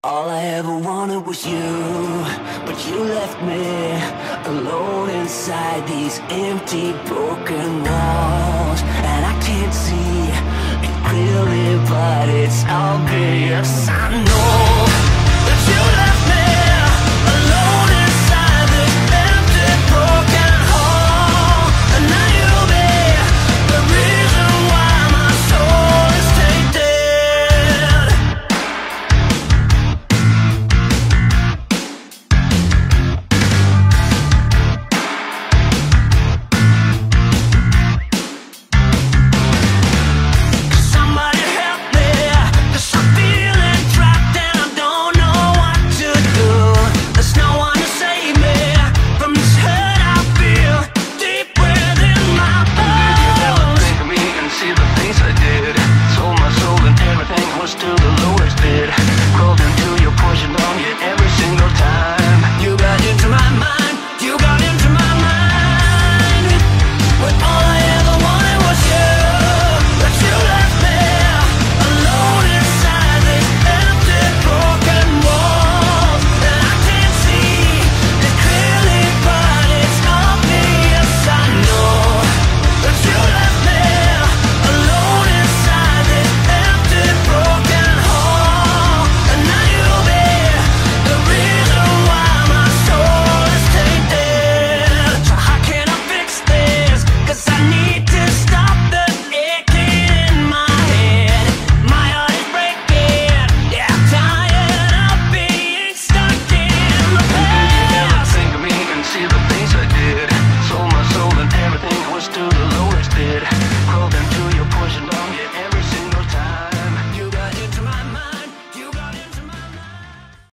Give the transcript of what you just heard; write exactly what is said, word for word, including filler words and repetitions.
All I ever wanted was you, but you left me alone inside these empty, broken walls. And I can't see it clearly, but it's obvious. I know